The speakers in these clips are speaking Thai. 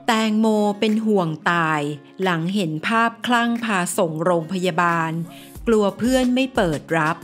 แตงโมเป็นห่วงตายหลังเห็นภาพคลั่งพาส่งโรงพยาบาลกลัวเพื่อนไม่เปิดรับ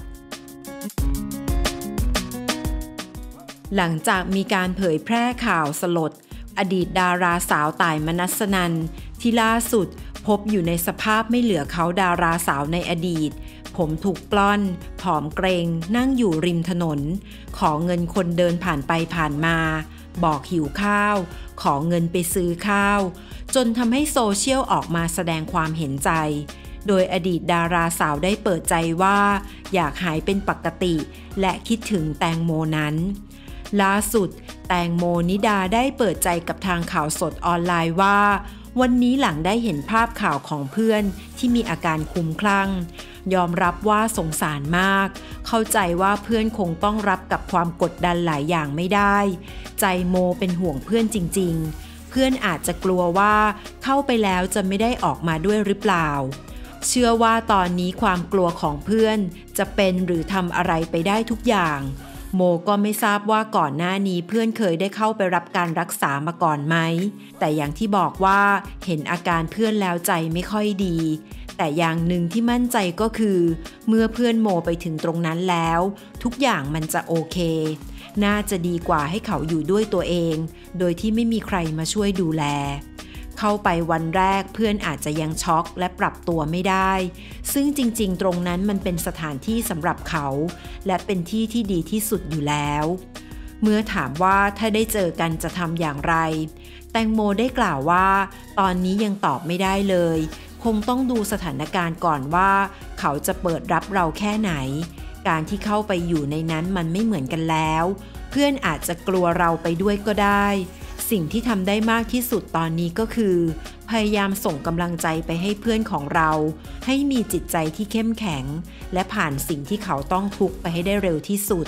หลังจากมีการเผยแพร่ข่าวสลดอดีตดาราสาวต่ายมนัสนันที่ล่าสุดพบอยู่ในสภาพไม่เหลือเขาดาราสาวในอดีตผมถูกปล้อนผอมเกรงนั่งอยู่ริมถนนขอเงินคนเดินผ่านไปผ่านมาบอกหิวข้าวขอเงินไปซื้อข้าวจนทำให้โซเชียลออกมาแสดงความเห็นใจโดยอดีตดาราสาวได้เปิดใจว่าอยากหายเป็นปกติและคิดถึงแตงโมนั้นล่าสุดแตงโมนิดาได้เปิดใจกับทางข่าวสดออนไลน์ว่าวันนี้หลังได้เห็นภาพข่าวของเพื่อนที่มีอาการคลุ้มคลั่งยอมรับว่าสงสารมากเข้าใจว่าเพื่อนคงต้องรับกับความกดดันหลายอย่างไม่ได้ใจโมเป็นห่วงเพื่อนจริงๆเพื่อนอาจจะกลัวว่าเข้าไปแล้วจะไม่ได้ออกมาด้วยหรือเปล่าเชื่อว่าตอนนี้ความกลัวของเพื่อนจะเป็นหรือทำอะไรไปได้ทุกอย่างโมก็ไม่ทราบว่าก่อนหน้านี้เพื่อนเคยได้เข้าไปรับการรักษามาก่อนไหมแต่อย่างที่บอกว่าเห็นอาการเพื่อนแล้วใจไม่ค่อยดีแต่อย่างหนึ่งที่มั่นใจก็คือเมื่อเพื่อนโมไปถึงตรงนั้นแล้วทุกอย่างมันจะโอเคน่าจะดีกว่าให้เขาอยู่ด้วยตัวเองโดยที่ไม่มีใครมาช่วยดูแลเข้าไปวันแรกเพื่อนอาจจะยังช็อกและปรับตัวไม่ได้ซึ่งจริงๆตรงนั้นมันเป็นสถานที่สำหรับเขาและเป็นที่ที่ดีที่สุดอยู่แล้วเมื่อถามว่าถ้าได้เจอกันจะทำอย่างไรแตงโมได้กล่าวว่าตอนนี้ยังตอบไม่ได้เลยคงต้องดูสถานการณ์ก่อนว่าเขาจะเปิดรับเราแค่ไหนการที่เข้าไปอยู่ในนั้นมันไม่เหมือนกันแล้วเพื่อนอาจจะกลัวเราไปด้วยก็ได้สิ่งที่ทำได้มากที่สุดตอนนี้ก็คือพยายามส่งกำลังใจไปให้เพื่อนของเราให้มีจิตใจที่เข้มแข็งและผ่านสิ่งที่เขาต้องทุกข์ไปให้ได้เร็วที่สุด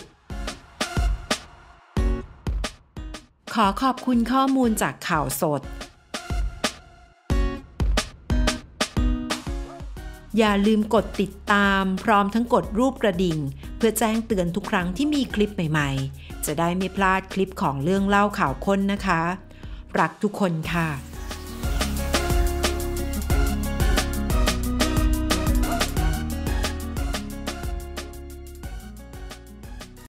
ขอขอบคุณข้อมูลจากข่าวสดอย่าลืมกดติดตามพร้อมทั้งกดรูปกระดิ่งเพื่อแจ้งเตือนทุกครั้งที่มีคลิปใหม่ๆจะได้ไม่พลาดคลิปของเรื่องเล่าข่าวค้นนะคะรักทุกคนค่ะ